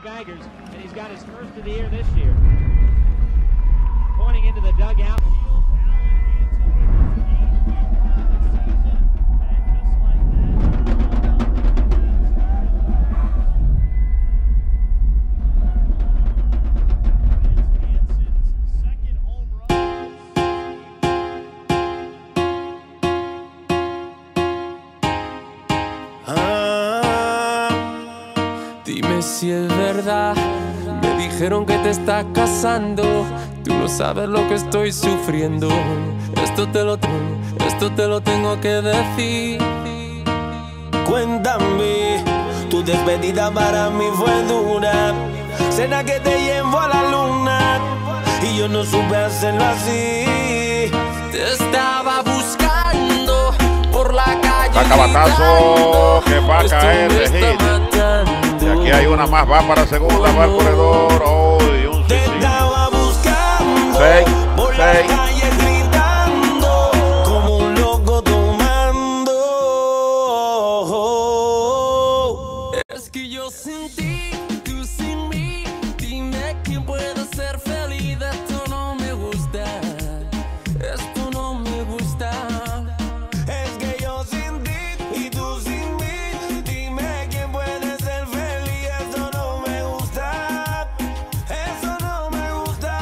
baggers, and he's got his first of the year this year. Pointing into the dugout. Dime si es verdad, me dijeron que te estás casando. Tú no sabes lo que estoy sufriendo. Esto te lo tengo que decir. Cuéntame, tu despedida para mí fue dura. Cena que te llevo a la luna y yo no supe hacerlo así. Te estaba buscando por la calle. Sacabatazo que va a caer de hit. Y aquí hay una más, va para segunda, va al corredor. Oh, y un Te estaba buscando fake, por la calle gritando como un loco tomando. Es que yo sin ti, tú sin mí. Dime quién puede ser feliz. Esto no me gusta. Esto no me gusta. Es que yo sin ti y tú sin mí. Dime quién puede ser feliz. Eso no me gusta. Eso no me gusta.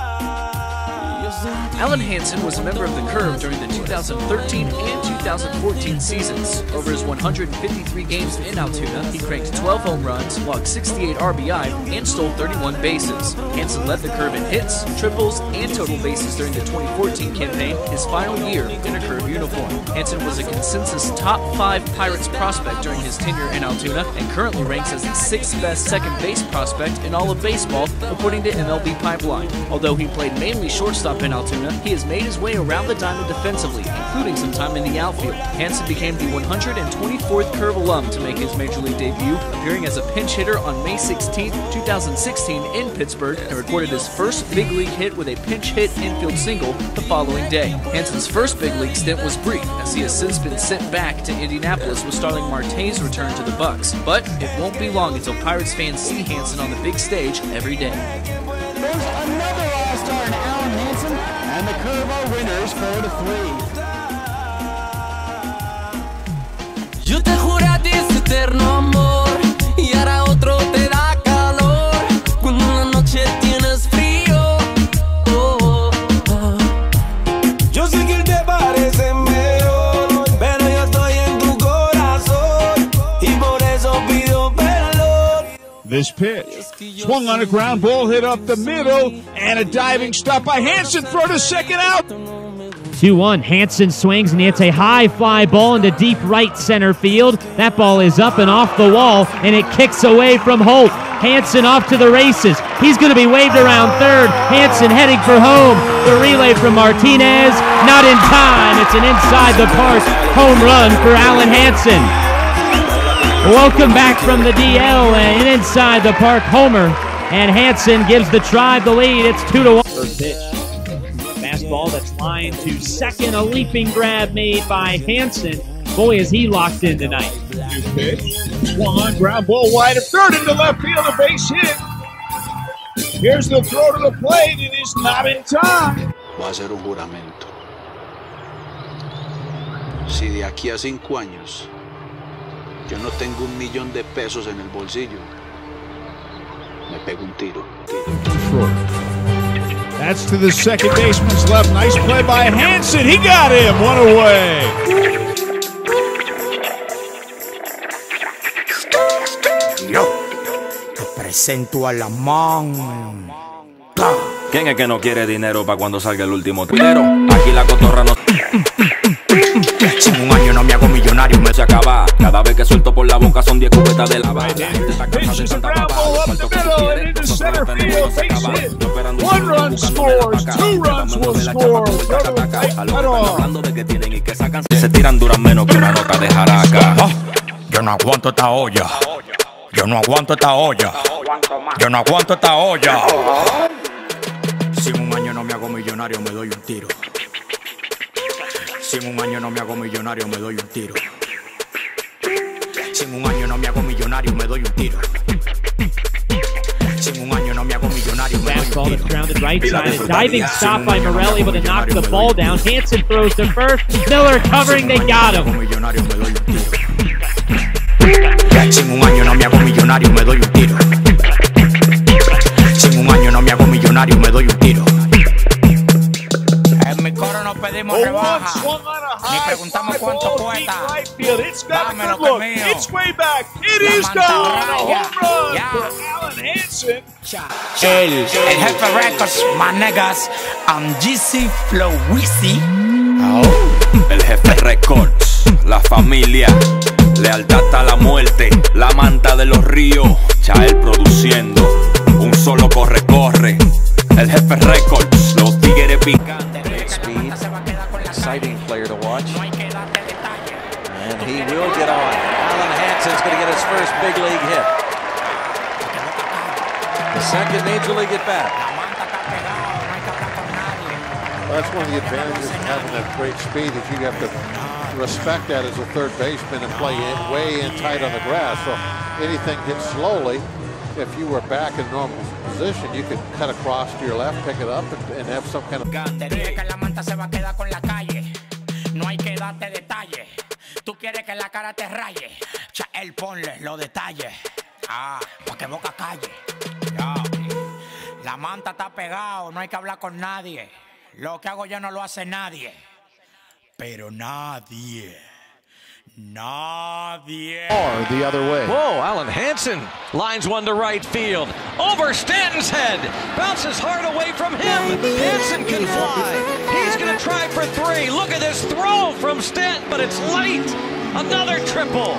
Alan Hansen was a member of the Curve during the 2013 and 2014 seasons. Over his 153 games in Altoona, he cranked 12 home runs, logged 68 RBI, and stole 31 bases. Hansen led the Curve in hits, triples, and total bases during the 2014 campaign, his final year in a Curve uniform. Hansen was a consensus top 5 Pirates prospect during his tenure in Altoona and currently ranks as the 6th best second base prospect in all of baseball, according to MLB Pipeline. Although he played mainly shortstop in Altoona, he has made his way around the diamond defensively, including some time in the outfield. Hansen became the 124th Curve alum to make his major league debut, appearing as a pinch hitter on May 16, 2016 in Pittsburgh, and recorded his first big league hit with a pinch hit infield single the following day. Hansen's first big league stint was brief, as he has since been sent back to Indianapolis with Starling Marte's return to the Bucks. But it won't be long until Pirates fans see Hansen on the big stage every day. There's another All-Star in Alan Hansen, and the Curve are winners 4-3. Yo te juré a ti ese eterno amor y ahora otro te da calor cuando en la noche tienes frío. Oh, oh. Yo sé que él te parece mejor, pero yo estoy en tu corazón y por eso pido perdón. This pitch swung on a ground ball, hit up the middle, and a diving stop by Hansen. Throw to second out. 2-1. Hansen swings, and it's a high fly ball into deep right center field. That ball is up and off the wall, and it kicks away from Holt. Hansen off to the races. He's going to be waved around third. Hansen heading for home. The relay from Martinez, not in time. It's an inside the park home run for Alan Hansen. Welcome back from the DL, an inside the park homer, and Hansen gives the Tribe the lead. It's 2-1. First pitch. Fastball that's lined to second, a leaping grab made by Hansen. Boy, is he locked in tonight. New pitch swung on ground ball wide of third into left field, a base hit. Here's the throw to the plate. It is not in time. Voy a hacer un juramento. Si de aquí a 5 años yo no tengo $1 millón de pesos en el bolsillo, me pego un tiro. That's to the second baseman's left. Nice play by Hansen. He got him. One away. Yo te presento a la man. ¿Quién es que no quiere dinero para cuando salga el último dinero? Aquí la cotorra no... Si en un año no me hago millonario, me se acaba. Cada vez que suelto por la boca son 10 cubetas de lava. Pitches a ground ball up the middle and into center field. Base hit. 1 run scores. 2 runs will score. Hablando de que tienen y que sacan. Se tiran duras menos que una nota de jaraca. yo no aguanto esta olla. Yo no aguanto esta olla. Yo no aguanto esta olla. Si en un año no me hago millonario, me doy un tiro. Si en un año no me hago millonario, me doy un tiro. Si en un año no me hago millonario, me doy un tiro. Fastball that's grounded right side. A diving stop by Morel, able to knock the ball down. Hanson throws to first. Miller covering, they got him. Si en un año no me hago millonario, me doy un tiro. Si en un año no me hago millonario, me doy un tiro. En mi coro no pedimos rebaja. Ni preguntamos cuánto cuesta. Dame lo que es mío. It's way back. It is gone. A home run for Alan Hansen. El Jefe Records, my niggas. I'm GC Flow Wizzy. El Jefe Records, la familia, lealtad hasta la muerte, la manta de los ríos, Chael produciendo, un solo corre. El Jefe Records, los tigres picantes. Speed, exciting player to watch. And he will get on. Alan Hansen's going to get his first big league hit. The second major league at bat. Well, that's one of the advantages of having that great speed, that you have to respect that as a third baseman and play way in tight on the grass. So anything hit slowly, if you were back in normal position, you could cut across to your left, pick it up, and have some kind of... Te dije que la manta se va a quedar con la calle. No hay que darte detalles. Tú quieres que la cara te raye. Chael, ponle los detalles. Pa' que boca calle. La manta está pegado, no hay que hablar con nadie. Lo que hago yo no lo hace nadie. Pero nadie. Or the other way. Whoa, Alan Hansen lines one to right field. Over Stanton's head. Bounces hard away from him. Hansen can fly. He's going to try for three. Look at this throw from Stanton, but it's late. Another triple.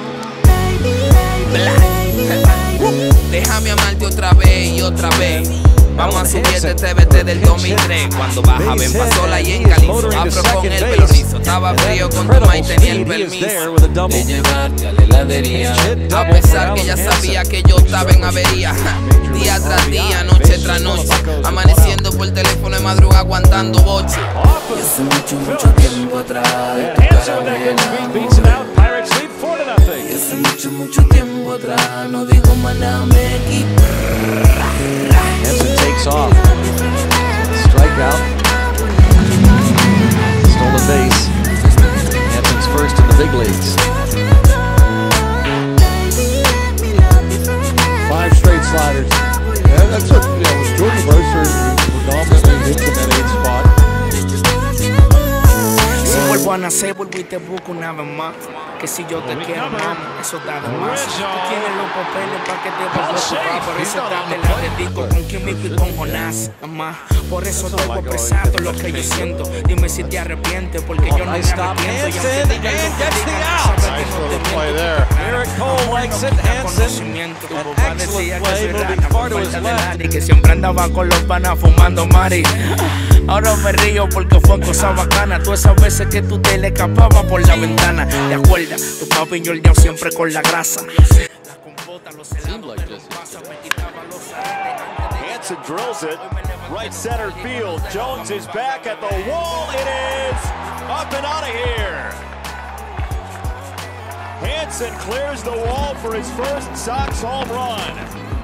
Déjame amarte otra vez y otra vez. Vamos a subir este TBT del 2003. Cuando bajaba en Pasola y en Calizo, afro con el pelo rizo. Estaba frío con tu maíz, tenía el permiso de llevarte a la heladería. A pesar que ya sabía que yo estaba en avería. Día tras día, noche tras noche. Amaneciendo por teléfono de madrugada aguantando boche. Y hace mucho tiempo atrás de tu cara me enamoré. Y hace mucho tiempo atrás no digo más nada, me equipo. Hansen takes off. Strikeout. Stolen base. Hansen's first in the big leagues. 5 straight sliders. Yeah, that's what, was Jordan Mercer predominantly hits in that 8th spot. Si vuelvo a nacer, vuelvo y te busco una vez más. Que si yo te quiero, mami, eso está de más. Tú tienes los papeles para que te vayas a ocupar. Por eso te la dedico con Químico y con Jonás, mamá. Por eso debo expresar todo lo que yo siento. Dime si te arrepientes, porque yo no me arrepiento. Y aunque digan lo que digan, sabes que no te miento. Eric Cole likes it. Hansen, an excellent play, moving far to his left. Y que siempre andaba con los panas fumando mari. Ahora me río porque fue cosa bacana. Tú esas veces que tú te le escapabas por la ventana. ¿Te acuerdas? Tu papi Jordan siempre con la grasa. Hansen drills it. Right center field. Jones is back at the wall. It is up and out of here. Hansen clears the wall for his first Sox home run.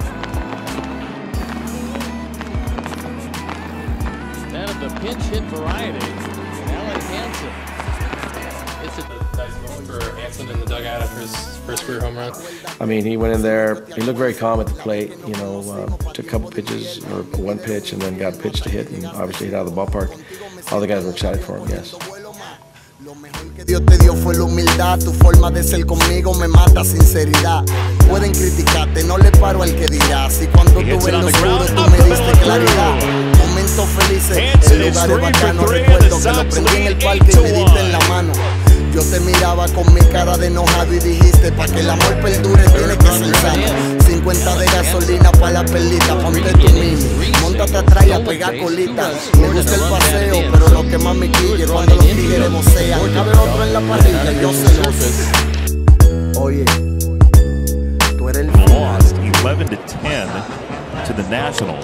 That of the pinch hit variety. Alan Hansen. It's a nice moment for Hansen in the dugout after his first career home run. I mean, he went in there, he looked very calm at the plate, took a couple pitches, or one pitch, and then got a pitch to hit, and obviously hit out of the ballpark. All the guys were excited for him, yes. Lo mejor que Dios te dio fue la humildad. Tu forma de ser conmigo me mata sinceridad. Pueden criticarte, no le paro al que dirá. Si cuando tú en lo oscuro tú me diste claridad. Momentos felices, en lugares bacanos. Recuerdo que lo prendí en el parque y me diste en la mano. Yo te miraba con mi cara de enojado y dijiste, pa' que el amor perdure tiene que ser sano. 50 de gasolina pa' la perlita, ponte tu mini, móntate atrás y a pegar colita. Me gusta el paseo, pero lo que más me quille cuando los tigres vocean. Cabe otro en la parrilla, yo se lo sé. Oye, tú eres el lost 11-10 to the Nationals.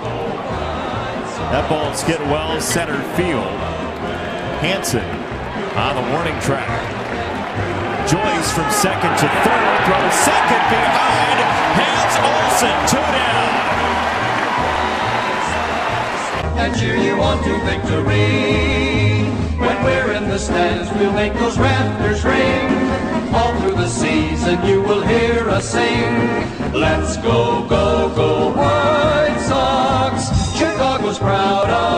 That ball hit well center field. Hansen on the warning track. Joyce from second to third, throws second behind. Hans Olsen, 2 down. and cheer you on to victory. When we're in the stands, we'll make those rafters ring. All through the season, you will hear us sing. Let's go, go, go, White Sox. Chicago's proud of